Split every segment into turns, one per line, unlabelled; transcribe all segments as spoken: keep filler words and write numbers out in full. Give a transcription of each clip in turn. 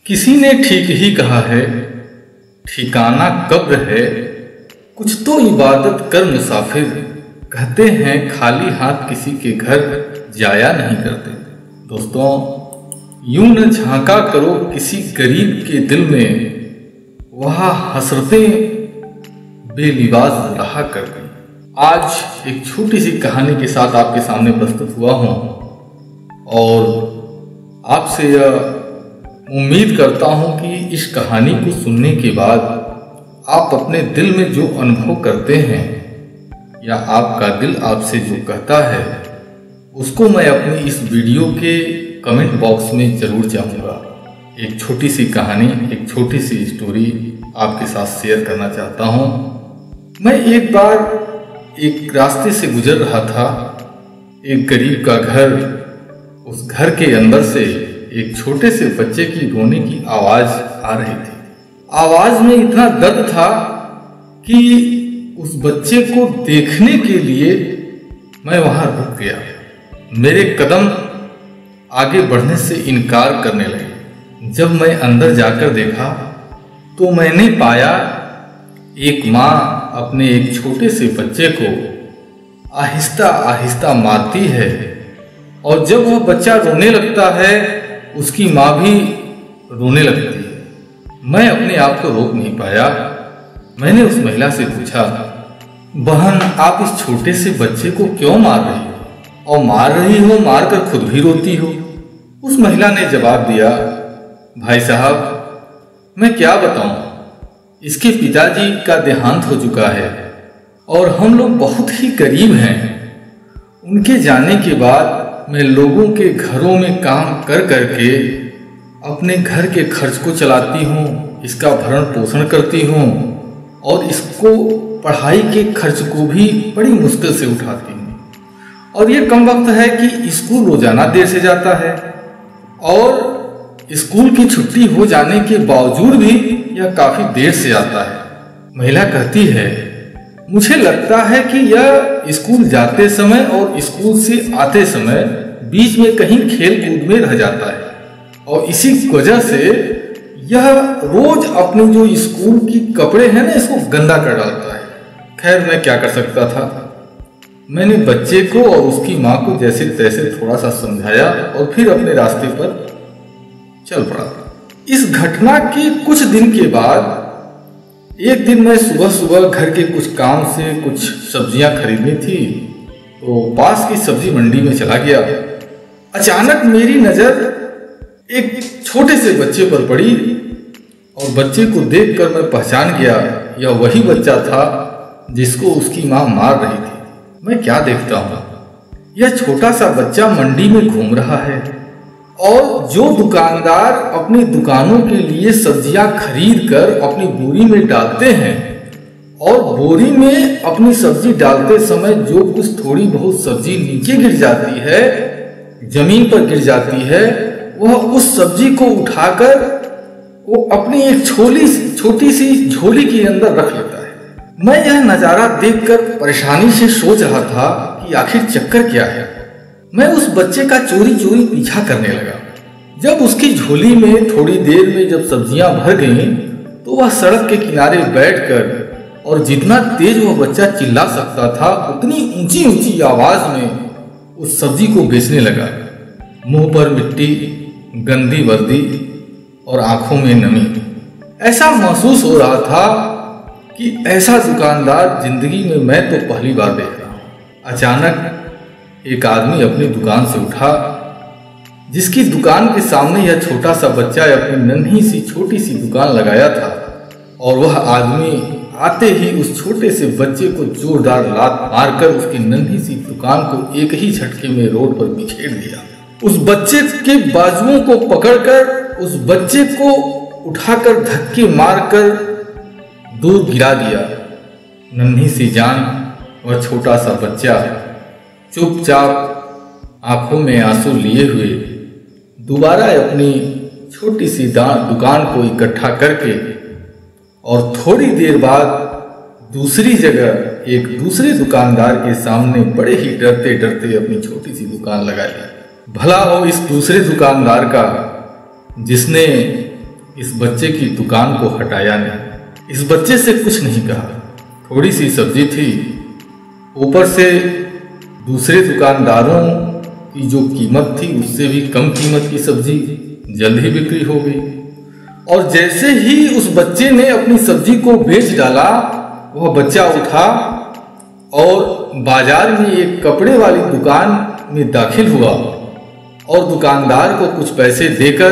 किसी ने ठीक ही कहा है, ठिकाना कब्र है, कुछ तो इबादत कर मुसाफिर। कहते हैं खाली हाथ किसी के घर जाया नहीं करते। दोस्तों, यूं न झांका करो किसी गरीब के दिल में, वहाँ हसरतें बेलिबास रहा कर गई। आज एक छोटी सी कहानी के साथ आपके सामने प्रस्तुत हुआ हूँ और आपसे यह उम्मीद करता हूँ कि इस कहानी को सुनने के बाद आप अपने दिल में जो अनुभव करते हैं या आपका दिल आपसे जो कहता है, उसको मैं अपनी इस वीडियो के कमेंट बॉक्स में ज़रूर चाहूँगा। एक छोटी सी कहानी, एक छोटी सी स्टोरी आपके साथ शेयर करना चाहता हूँ। मैं एक बार एक रास्ते से गुजर रहा था। एक गरीब का घर, उस घर के अंदर से एक छोटे से बच्चे की रोने की आवाज आ रही थी। आवाज में इतना दर्द था कि उस बच्चे को देखने के लिए मैं वहां रुक गया। मेरे कदम आगे बढ़ने से इनकार करने लगे। जब मैं अंदर जाकर देखा तो मैंने पाया एक माँ अपने एक छोटे से बच्चे को आहिस्ता आहिस्ता मारती है, और जब वह बच्चा रोने लगता है उसकी माँ भी रोने लगती है। मैं अपने आप को रोक नहीं पाया। मैंने उस महिला से पूछा, बहन, आप इस छोटे से बच्चे को क्यों मार रही हो, और मार रही हो मार कर खुद भी रोती हो? उस महिला ने जवाब दिया, भाई साहब, मैं क्या बताऊं, इसके पिताजी का देहांत हो चुका है और हम लोग बहुत ही गरीब हैं। उनके जाने के बाद मैं लोगों के घरों में काम कर करके अपने घर के खर्च को चलाती हूँ, इसका भरण पोषण करती हूँ और इसको पढ़ाई के खर्च को भी बड़ी मुश्किल से उठाती हूँ। और ये कम वक्त है कि स्कूल रोजाना देर से जाता है और स्कूल की छुट्टी हो जाने के बावजूद भी यह काफी देर से आता है। महिला कहती है, मुझे लगता है कि यह स्कूल जाते समय और स्कूल से आते समय बीच में कहीं खेल कूद में रह जाता है, और इसी वजह से यह रोज अपने जो स्कूल की कपड़े हैं ना, इसको गंदा कर डालता है। खैर, मैं क्या कर सकता था। मैंने बच्चे को और उसकी माँ को जैसे तैसे थोड़ा सा समझाया और फिर अपने रास्ते पर चल पड़ा। इस घटना के कुछ दिन के बाद एक दिन मैं सुबह सुबह घर के कुछ काम से कुछ सब्जियां खरीदनी थी, तो पास की सब्जी मंडी में चला गया। अचानक मेरी नजर एक छोटे से बच्चे पर पड़ी और बच्चे को देखकर मैं पहचान गया, यह वही बच्चा था जिसको उसकी माँ मार रही थी। मैं क्या देखता हूँ, यह छोटा सा बच्चा मंडी में घूम रहा है और जो दुकानदार अपनी दुकानों के लिए सब्जियां खरीद कर अपनी बोरी में डालते हैं, और बोरी में अपनी सब्जी डालते समय जो कुछ थोड़ी बहुत सब्जी नीचे गिर जाती है, जमीन पर गिर जाती है, वह उस सब्जी को उठाकर वो अपनी एक छोटी छोटी सी झोली के अंदर रख लेता है। मैं यह नजारा देखकर परेशानी से सोच रहा था कि आखिर चक्कर क्या है। मैं उस बच्चे का चोरी चोरी पीछा करने लगा। जब उसकी झोली में थोड़ी देर में जब सब्जियां भर गईं, तो वह सड़क के किनारे बैठकर और जितना तेज वह बच्चा चिल्ला सकता था उतनी ऊंची ऊंची आवाज में उस सब्जी को बेचने लगा। मुंह पर मिट्टी, गंदी वर्दी और आंखों में नमी। ऐसा महसूस हो रहा था कि ऐसा दुकानदार जिंदगी में मैं तो पहली बार देख रहा हूं। अचानक एक आदमी अपनी दुकान से उठा, जिसकी दुकान के सामने यह छोटा सा बच्चा अपनी नन्ही सी छोटी सी दुकान लगाया था, और वह आदमी आते ही उस छोटे से बच्चे को जोरदार लात मारकर उसकी नन्ही सी दुकान को एक ही झटके में रोड पर बिखेर दिया। उस बच्चे के बाजुओं को पकड़कर उस बच्चे को उठाकर धक्के मारकर दूर गिरा दिया। नन्ही सी जान, वह छोटा सा बच्चा चुपचाप आंखों में आंसू लिए हुए दोबारा अपनी छोटी सी दुकान को इकट्ठा करके और थोड़ी देर बाद दूसरी जगह एक दूसरे दुकानदार के सामने बड़े ही डरते डरते अपनी छोटी सी दुकान लगा ली। भला हो इस दूसरे दुकानदार का जिसने इस बच्चे की दुकान को हटाया नहीं, इस बच्चे से कुछ नहीं कहा। थोड़ी सी सब्जी थी, ऊपर से दूसरे दुकानदारों की जो कीमत थी उससे भी कम कीमत की सब्जी जल्द ही बिक्री हो गई। और जैसे ही उस बच्चे ने अपनी सब्जी को बेच डाला, वह बच्चा उठा और बाजार में एक कपड़े वाली दुकान में दाखिल हुआ और दुकानदार को कुछ पैसे देकर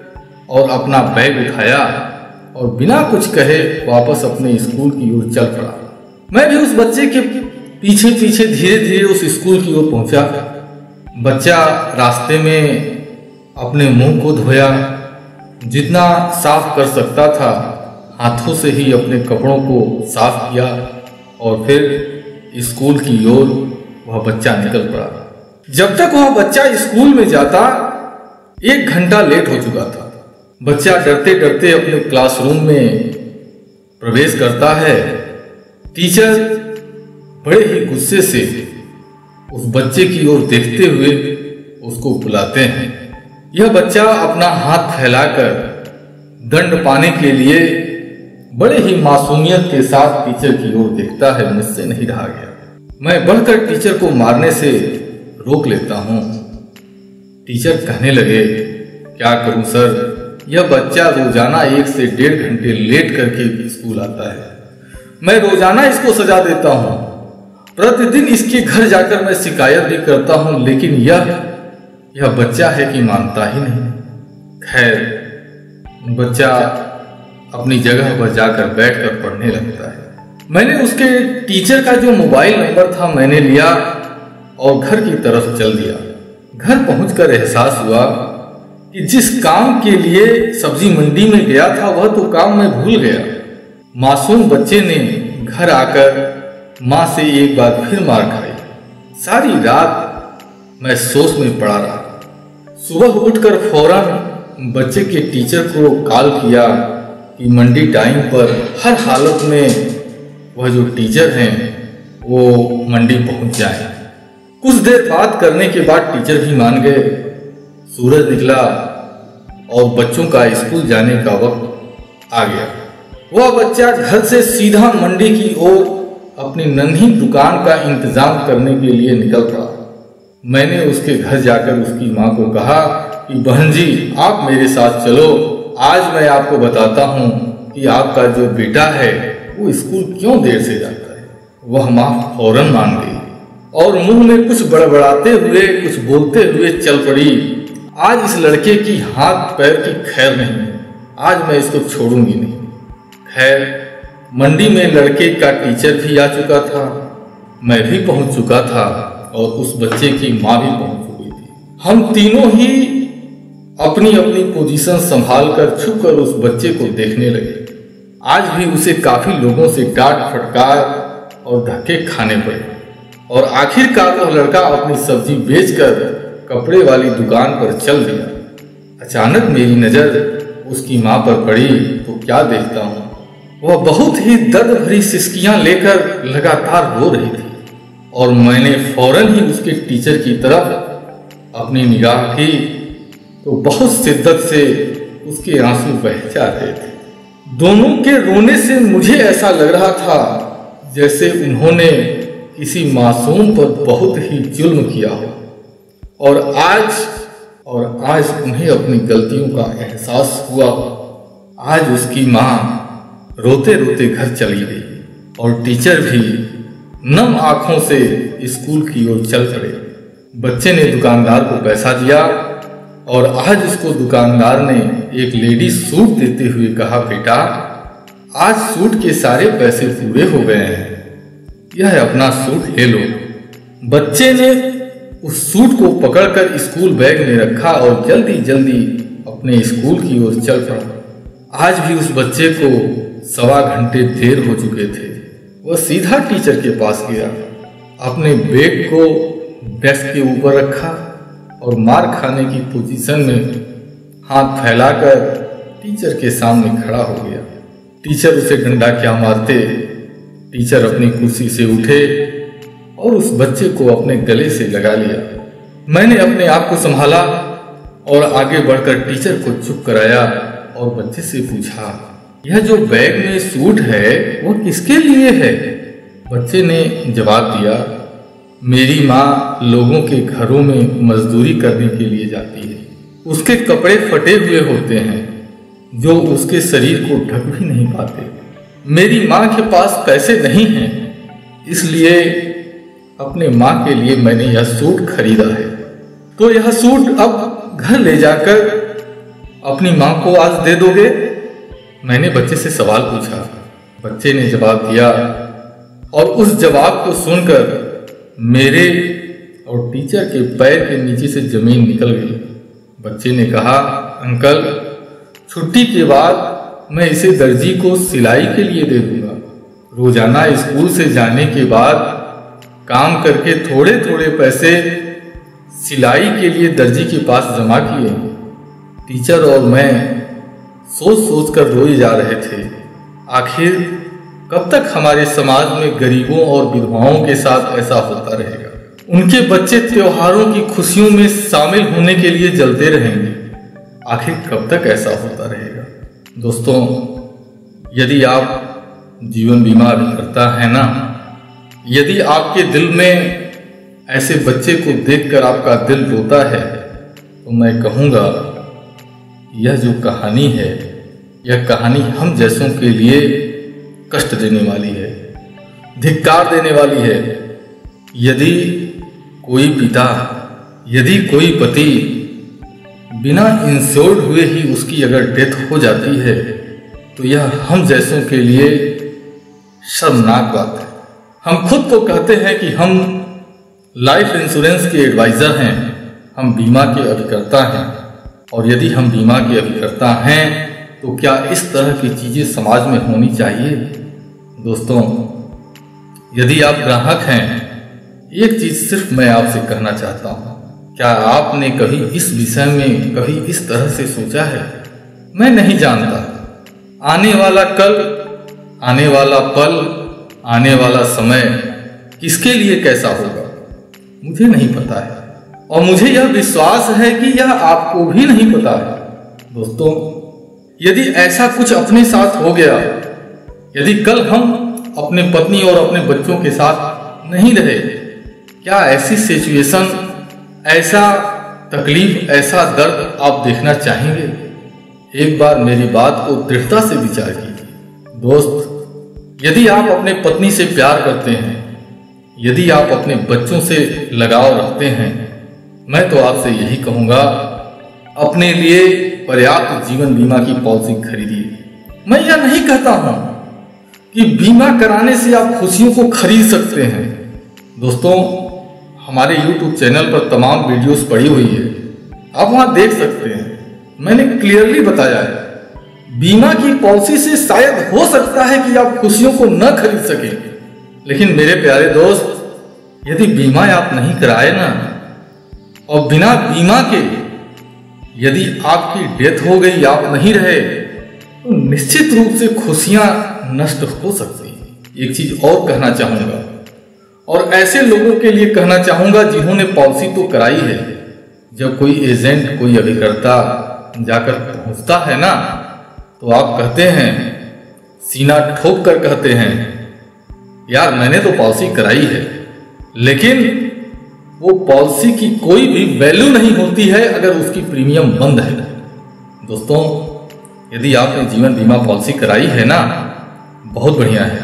और अपना बैग उठाया और बिना कुछ कहे वापस अपने स्कूल की ओर चल पड़ा। मैं भी उस बच्चे के पीछे पीछे धीरे धीरे उस स्कूल की ओर पहुंचा। बच्चा रास्ते में अपने मुंह को धोया, जितना साफ कर सकता था हाथों से ही अपने कपड़ों को साफ किया और फिर स्कूल की ओर वह बच्चा निकल पड़ा। जब तक वह बच्चा स्कूल में जाता एक घंटा लेट हो चुका था। बच्चा डरते डरते अपने क्लासरूम में प्रवेश करता है। टीचर बड़े ही गुस्से से उस बच्चे की ओर देखते हुए उसको बुलाते हैं। यह बच्चा अपना हाथ फैलाकर दंड पाने के लिए बड़े ही मासूमियत के साथ टीचर की ओर देखता है। मुझसे नहीं रहा गया, मैं बढ़कर टीचर को मारने से रोक लेता हूँ। टीचर कहने लगे, क्या करूं सर, यह बच्चा रोजाना एक से डेढ़ घंटे लेट करके स्कूल आता है। मैं रोजाना इसको सजा देता हूँ, प्रतिदिन इसके घर जाकर मैं शिकायत भी करता हूँ, लेकिन यह यह बच्चा है कि मानता ही नहीं। खैर, बच्चा अपनी जगह पर जाकर बैठकर पढ़ने लगता है। मैंने उसके टीचर का जो मोबाइल नंबर था मैंने लिया और घर की तरफ चल दिया। घर पहुंचकर एहसास हुआ कि जिस काम के लिए सब्जी मंडी में गया था वह तो काम मैं भूल गया। मासूम बच्चे ने घर आकर माँ से एक बार फिर मार खाई। सारी रात मैं सोच में पड़ा रहा। सुबह उठकर फौरन बच्चे के टीचर को कॉल किया कि मंडी टाइम पर हर हालत में वह जो टीचर हैं वो मंडी पहुंच जाए। कुछ देर बात करने के बाद टीचर भी मान गए। सूरज निकला और बच्चों का स्कूल जाने का वक्त आ गया। वह बच्चा घर से सीधा मंडी की ओर अपनी नन्ही दुकान का इंतजाम करने के लिए निकल पड़ा। मैंने उसके घर जाकर उसकी माँ को कहा कि बहन जी, आप मेरे साथ चलो, आज मैं आपको बताता हूँ कि आपका जो बेटा है वो स्कूल क्यों देर से जाता है। वह माँ फौरन मान गई और मुंह में कुछ बड़बड़ाते हुए कुछ बोलते हुए चल पड़ी। आज इस लड़के की हाथ पैर की खैर नहीं, आज मैं इसको छोड़ूंगी नहीं। खैर, मंडी में लड़के का टीचर भी आ चुका था, मैं भी पहुंच चुका था और उस बच्चे की माँ भी पहुंच चुकी थी। हम तीनों ही अपनी अपनी पोजीशन संभालकर छुप कर उस बच्चे को देखने लगे। आज भी उसे काफी लोगों से डांट फटकार और धक्के खाने पड़े और आखिरकार वह लड़का अपनी सब्जी बेचकर कपड़े वाली दुकान पर चल दिया। अचानक मेरी नजर उसकी माँ पर पड़ी तो क्या देखता हूँ, वह बहुत ही दर्द भरी सिसकियां लेकर लगातार रो रही थी और मैंने फौरन ही उसके टीचर की तरफ अपनी निगाह की तो बहुत शिद्दत से उसके आंसू बह जा रहे थे। दोनों के रोने से मुझे ऐसा लग रहा था जैसे उन्होंने किसी मासूम पर बहुत ही जुल्म किया हो और आज और आज उन्हें अपनी गलतियों का एहसास हुआ। आज उसकी माँ रोते रोते घर चली गई और टीचर भी नम आंखों से स्कूल की ओर चल पड़े। बच्चे ने दुकानदार को पैसा दिया और आज उसको दुकानदार ने एक लेडी सूट देते हुए कहा, बेटा आज सूट के सारे पैसे पूरे हो गए हैं, यह अपना सूट ले लो। बच्चे ने उस सूट को पकड़कर स्कूल बैग में रखा और जल्दी जल्दी अपने स्कूल की ओर चल पड़ा। आज भी उस बच्चे को सवा घंटे देर हो चुके थे। वह सीधा टीचर के पास गया, अपने बैग को डेस्क के ऊपर रखा और मार खाने की पोजीशन में हाथ फैलाकर टीचर के सामने खड़ा हो गया। टीचर उसे डंडा क्या मारते। टीचर अपनी कुर्सी से उठे और उस बच्चे को अपने गले से लगा लिया। मैंने अपने आप को संभाला और आगे बढ़कर टीचर को चुप कराया और बच्चे से पूछा, यह जो बैग में सूट है वो किसके लिए है? बच्चे ने जवाब दिया, मेरी माँ लोगों के घरों में मजदूरी करने के लिए जाती है। उसके कपड़े फटे हुए होते हैं जो उसके शरीर को ढक भी नहीं पाते। मेरी माँ के पास पैसे नहीं हैं, इसलिए अपने माँ के लिए मैंने यह सूट खरीदा है। तो यह सूट अब घर ले जाकर अपनी माँ को आज दे दोगे? मैंने बच्चे से सवाल पूछा। बच्चे ने जवाब दिया और उस जवाब को सुनकर मेरे और टीचर के पैर के नीचे से जमीन निकल गई। बच्चे ने कहा, अंकल छुट्टी के बाद मैं इसे दर्जी को सिलाई के लिए दे दूंगा। रोजाना स्कूल से जाने के बाद काम करके थोड़े थोड़े पैसे सिलाई के लिए दर्जी के पास जमा किए। टीचर और मैं सोच सोच कर रोए जा रहे थे। आखिर कब तक हमारे समाज में गरीबों और विधवाओं के साथ ऐसा होता रहेगा? उनके बच्चे त्योहारों की खुशियों में शामिल होने के लिए जलते रहेंगे। आखिर कब तक ऐसा होता रहेगा? दोस्तों, यदि आप जीवन बीमा अभिकर्ता है ना, यदि आपके दिल में ऐसे बच्चे को देखकर आपका दिल रोता है, तो मैं कहूँगा यह जो कहानी है, यह कहानी हम जैसों के लिए कष्ट देने वाली है, धिक्कार देने वाली है। यदि कोई पिता, यदि कोई पति बिना इंश्योर्ड हुए ही उसकी अगर डेथ हो जाती है, तो यह हम जैसों के लिए शर्मनाक बात है। हम खुद तो कहते हैं कि हम लाइफ इंश्योरेंस के एडवाइजर हैं, हम बीमा के अभिकर्ता हैं, और यदि हम बीमा के अभिकर्ता हैं तो क्या इस तरह की चीजें समाज में होनी चाहिए? दोस्तों, यदि आप ग्राहक हैं, एक चीज सिर्फ मैं आपसे कहना चाहता हूं, क्या आपने कभी इस विषय में कभी इस तरह से सोचा है? मैं नहीं जानता आने वाला कल, आने वाला पल, आने वाला समय किसके लिए कैसा होगा, मुझे नहीं पता है, और मुझे यह विश्वास है कि यह आपको भी नहीं पता है। दोस्तों, यदि ऐसा कुछ अपने साथ हो गया, यदि कल हम अपने पत्नी और अपने बच्चों के साथ नहीं रहे, क्या ऐसी सिचुएशन, ऐसा तकलीफ, ऐसा दर्द आप देखना चाहेंगे? एक बार मेरी बात को दृढ़ता से विचार कीजिए। दोस्त, यदि आप अपने पत्नी से प्यार करते हैं, यदि आप अपने बच्चों से लगाव रखते हैं, मैं तो आपसे यही कहूंगा, अपने लिए पर्याप्त जीवन बीमा की पॉलिसी खरीदिए। मैं यह नहीं कहता हूं कि बीमा कराने से आप खुशियों को खरीद सकते हैं। दोस्तों, हमारे यूट्यूब चैनल पर तमाम वीडियोस पड़ी हुई है, आप वहां देख सकते हैं। मैंने क्लियरली बताया है, बीमा की पॉलिसी से शायद हो सकता है कि आप खुशियों को न खरीद सकें, लेकिन मेरे प्यारे दोस्त, यदि बीमा आप नहीं कराए ना, और बिना बीमा के यदि आपकी डेथ हो गई, आप नहीं रहे, तो निश्चित रूप से खुशियां नष्ट हो सकती हैं। एक चीज और कहना चाहूंगा, और ऐसे लोगों के लिए कहना चाहूंगा जिन्होंने पॉलिसी तो कराई है, जब कोई एजेंट, कोई अभिकर्ता जाकर पहुंचता है ना, तो आप कहते हैं, सीना ठोक कर कहते हैं, यार मैंने तो पॉलिसी कराई है, लेकिन वो पॉलिसी की कोई भी वैल्यू नहीं होती है अगर उसकी प्रीमियम बंद है। दोस्तों, यदि आपने जीवन बीमा पॉलिसी कराई है ना, बहुत बढ़िया है,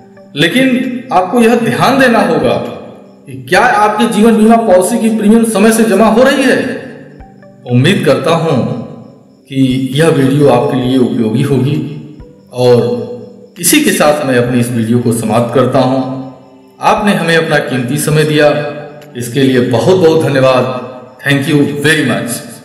लेकिन आपको यह ध्यान देना होगा कि क्या आपकी जीवन बीमा पॉलिसी की प्रीमियम समय से जमा हो रही है। उम्मीद करता हूं कि यह वीडियो आपके लिए उपयोगी होगी, और इसी के साथ मैं अपनी इस वीडियो को समाप्त करता हूं। आपने हमें अपना कीमती समय दिया, इसके लिए बहुत बहुत धन्यवाद। Thank you very much.